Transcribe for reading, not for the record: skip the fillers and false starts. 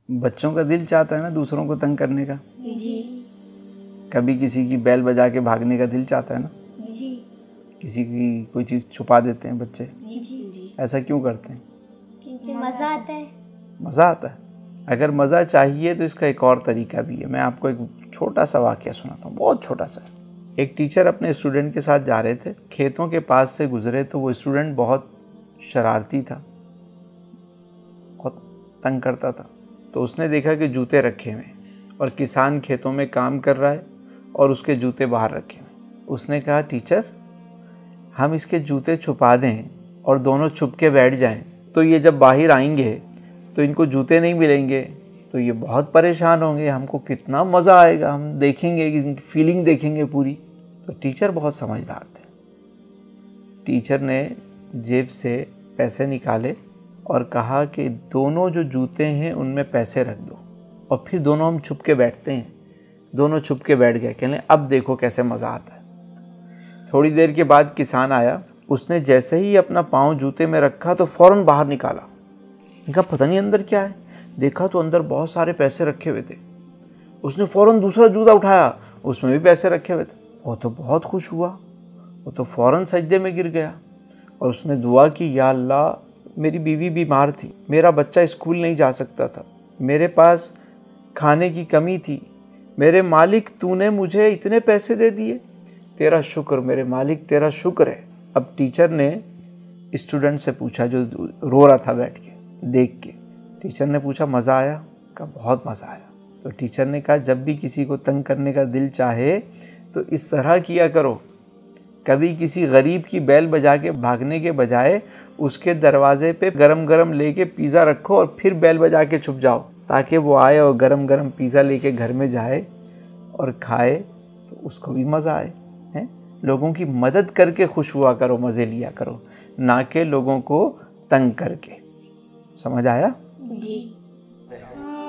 बच्चों का दिल चाहता है ना दूसरों को तंग करने का। जी। कभी किसी की बैल बजा के भागने का दिल चाहता है ना। जी। किसी की कोई चीज़ छुपा देते हैं बच्चे। जी। ऐसा क्यों करते हैं? क्योंकि मज़ा आता है। मज़ा आता है। अगर मज़ा चाहिए तो इसका एक और तरीका भी है। मैं आपको एक छोटा सा वाक़या सुनाता हूँ, बहुत छोटा सा। एक टीचर अपने स्टूडेंट के साथ जा रहे थे, खेतों के पास से गुजरे तो वो स्टूडेंट बहुत शरारती था, बहुत तंग करता था। तो उसने देखा कि जूते रखे हुए और किसान खेतों में काम कर रहा है और उसके जूते बाहर रखे हुए। उसने कहा, टीचर हम इसके जूते छुपा दें और दोनों छुप के बैठ जाएं, तो ये जब बाहर आएंगे तो इनको जूते नहीं मिलेंगे, तो ये बहुत परेशान होंगे, हमको कितना मज़ा आएगा, हम देखेंगे, इनकी फीलिंग देखेंगे पूरी। तो टीचर बहुत समझदार थे। टीचर ने जेब से पैसे निकाले और कहा कि दोनों जो जूते हैं उनमें पैसे रख दो और फिर दोनों हम छुप के बैठते हैं। दोनों छुप के बैठ गए, कहने अब देखो कैसे मज़ा आता है। थोड़ी देर के बाद किसान आया, उसने जैसे ही अपना पाँव जूते में रखा तो फ़ौरन बाहर निकाला। देखा पता नहीं अंदर क्या है, देखा तो अंदर बहुत सारे पैसे रखे हुए थे। उसने फ़ौरन दूसरा जूता उठाया, उसमें भी पैसे रखे हुए थे। वो तो बहुत खुश हुआ, वो तो फ़ौरन सजदे में गिर गया और उसने दुआ की, या अल्लाह मेरी बीवी बीमार थी, मेरा बच्चा स्कूल नहीं जा सकता था, मेरे पास खाने की कमी थी, मेरे मालिक तूने मुझे इतने पैसे दे दिए, तेरा शुक्र मेरे मालिक, तेरा शुक्र है। अब टीचर ने स्टूडेंट से पूछा जो रो रहा था बैठ के देख के, टीचर ने पूछा मज़ा आया? कहा बहुत मज़ा आया। तो टीचर ने कहा जब भी किसी को तंग करने का दिल चाहे तो इस तरह किया करो, कभी किसी गरीब की बैल बजा के भागने के बजाय उसके दरवाजे पे गरम गरम लेके पिज़्ज़ा रखो और फिर बैल बजा के छुप जाओ, ताकि वो आए और गरम गरम पिज़्ज़ा लेके घर में जाए और खाए तो उसको भी मज़ा आए। हैं, लोगों की मदद करके खुश हुआ करो, मज़े लिया करो, ना कि लोगों को तंग करके। समझ आया? जी।